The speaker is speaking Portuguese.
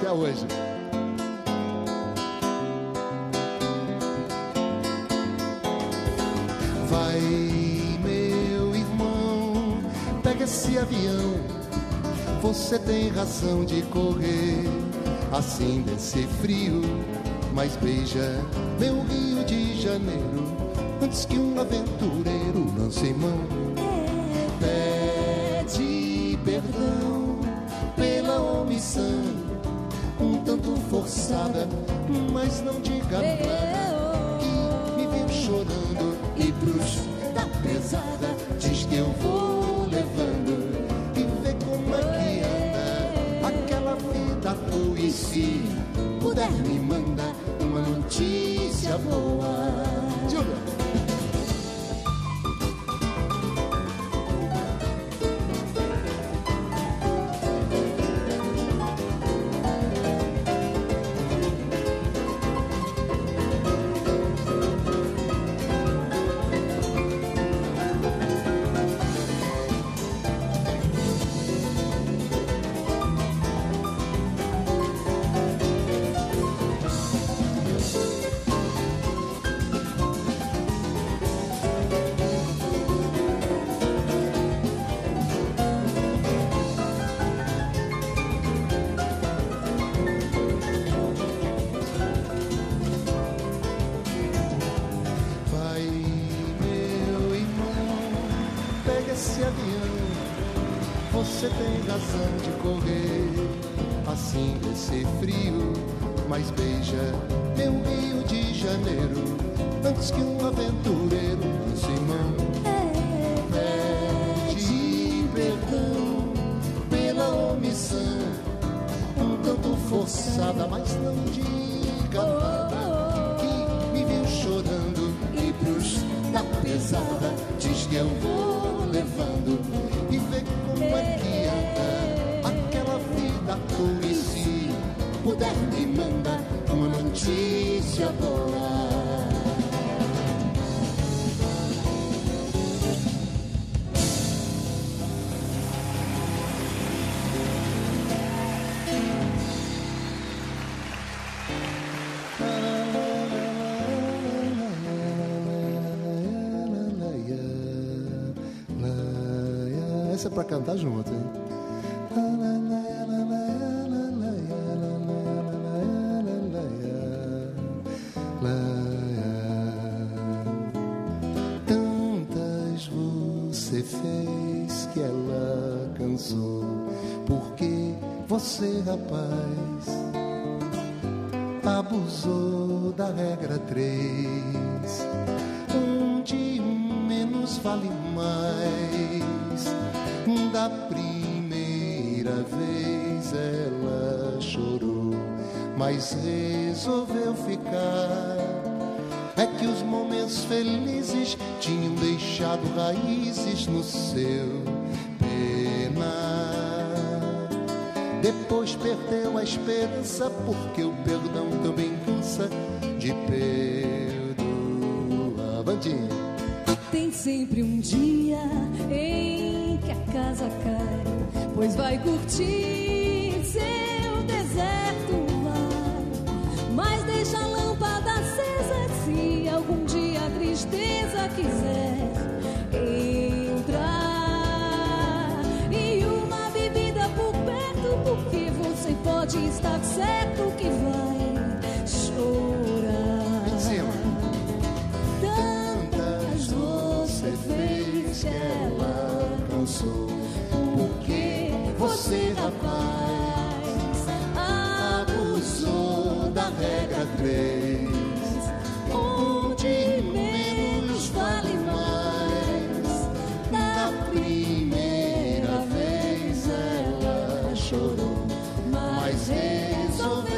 até hoje. Vai, meu irmão, pega esse avião. Você tem razão de correr assim desse frio, mas beija meu Rio de Janeiro antes que um aventureiro lance mão. Pede perdão pela omissão, um tanto forçada, mas não diga nada, que me viu chorando e pros da pesada diz que eu vou levando, e vê como é que anda aquela vida tua, e se puder me manda uma notícia boa. Júlia. Você tem razão de correr assim desse frio, mas beija meu Rio de Janeiro antes que um aventureiro lance mão. Pede perdão pela omissão, um tanto forçada, mas não diga nada, que me viu chorando e pros da pesada diz que eu vou levando, e vê como é que anda aquela vida tua, e se puder me manda uma notícia boa. Essa é pra cantar junto, hein? Tantas você fez que ela cansou, porque você, rapaz, abusou da regra 3, onde um menos vale mais. Da primeira vez ela chorou, mas resolveu ficar. É que os momentos felizes tinham deixado raízes no seu penar. Depois perdeu a esperança, porque o perdão também cansa de perdoar. Bandinha. Tem sempre um dia em que a casa cai, pois vai curtir seu deserto lar. Mas deixa a lâmpada acesa se algum dia a tristeza quiser entrar. E uma bebida por perto, porque você pode estar certo que vai chorar. Fez que ela cansou, porque você, rapaz, abusou da regra 3, onde menos vale mais. Da primeira vez ela chorou, mas resolveu